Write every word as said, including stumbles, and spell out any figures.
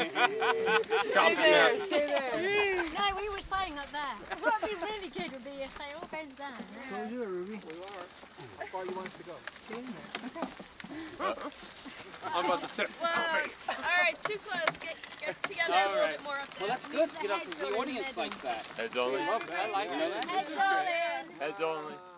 Stay there, stay there. No, we were saying up there. What would be really good would be if they all bend down. So you, Ruby. We are. How far you want us to go? Get in there. Okay. I'm about to sit. Well, all right, too close. Get, get together All a little right. bit more up there. Well, that's good. Get up. The audience likes that. Heads only. I like that. Heads all in. Heads only.